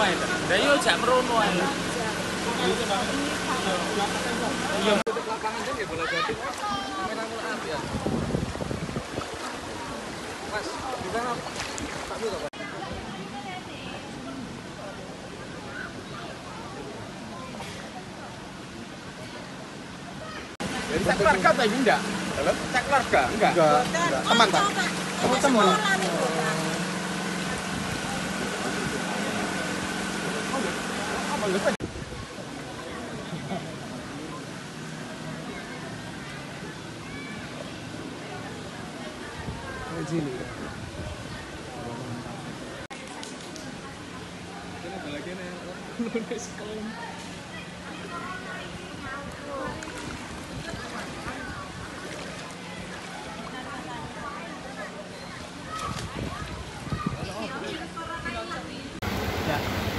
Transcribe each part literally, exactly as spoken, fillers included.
ae. Lah yo jak merono ae. Iya. Lapangan kan ya bola jadi. Kamera mulai api ya. Mas, di sana Pak Biro, Pak. Cek keluarga apa ini enggak? Halo? Cek keluarga? Enggak. Enggak. Teman, Pak. Kamu teman. Apa lu? Sini. Ini balagannya lunas kalem. Ya.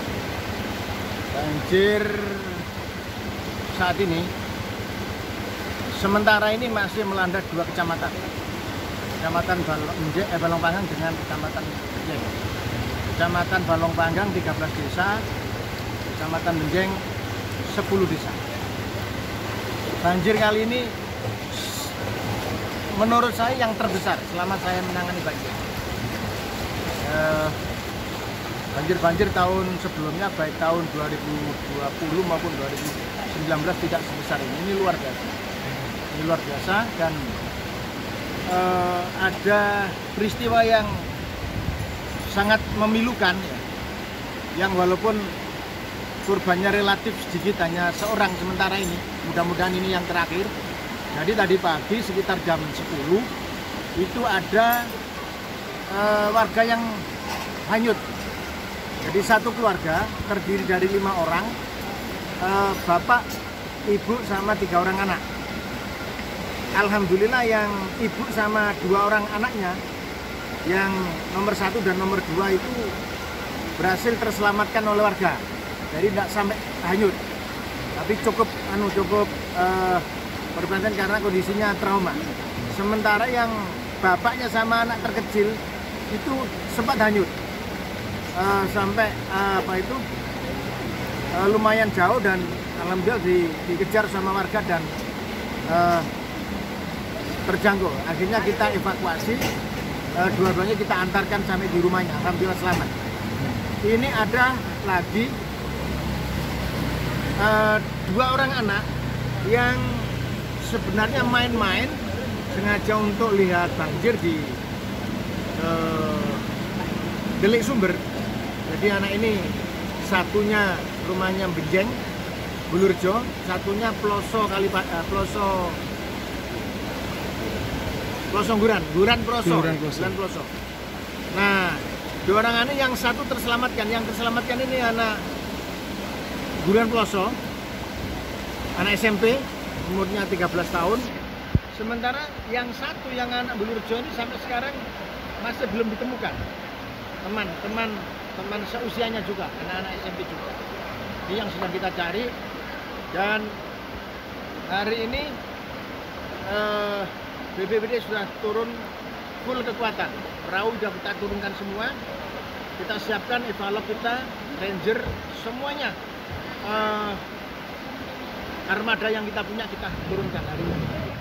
Banjir saat ini sementara ini masih melanda dua kecamatan. Kecamatan Balong, eh, Balongpanggang dengan Kecamatan Benjeng. Kecamatan Balongpanggang tiga belas desa, Kecamatan Benjeng sepuluh desa. Banjir kali ini menurut saya yang terbesar selama saya menangani banjir. Banjir-banjir eh, tahun sebelumnya baik tahun dua ribu dua puluh maupun dua ribu sembilan belas tidak sebesar ini. Ini luar biasa. Ini luar biasa dan Uh, ada peristiwa yang sangat memilukan ya, yang walaupun korbannya relatif sedikit, hanya seorang sementara ini, mudah-mudahan ini yang terakhir. Jadi tadi pagi sekitar jam sepuluh itu ada uh, warga yang hanyut. Jadi satu keluarga terdiri dari lima orang, uh, bapak, ibu sama tiga orang anak. Alhamdulillah yang ibu sama dua orang anaknya, yang nomor satu dan nomor dua itu berhasil terselamatkan oleh warga, jadi tidak sampai hanyut, tapi cukup anu cukup uh, berbantuan karena kondisinya trauma. Sementara yang bapaknya sama anak terkecil itu sempat hanyut uh, sampai uh, apa itu uh, lumayan jauh dan alhamdulillah di, dikejar sama warga dan uh, terjangkau. Akhirnya kita evakuasi, uh, dua-duanya kita antarkan sampai di rumahnya, alhamdulillah selamat. Ini ada lagi uh, dua orang anak yang sebenarnya main-main sengaja untuk lihat banjir di uh, Delik Sumber. Jadi anak ini satunya rumahnya Benjeng, Bulurjo, satunya Ploso Kali uh, Ploso Ploso Guran, Guran Ploso, Guran Ploso. Guran Ploso. Nah, dua orang ini yang satu terselamatkan, yang terselamatkan ini anak Guran Ploso, anak S M P, umurnya tiga belas tahun. Sementara yang satu yang anak Bulurjo ini sampai sekarang masih belum ditemukan. Teman, teman, teman seusianya juga, anak-anak S M P juga. Ini yang sedang kita cari dan hari ini eh, B P B D sudah turun full kekuatan, perahu sudah kita turunkan semua, kita siapkan evalog kita, ranger, semuanya uh, armada yang kita punya kita turunkan hari ini.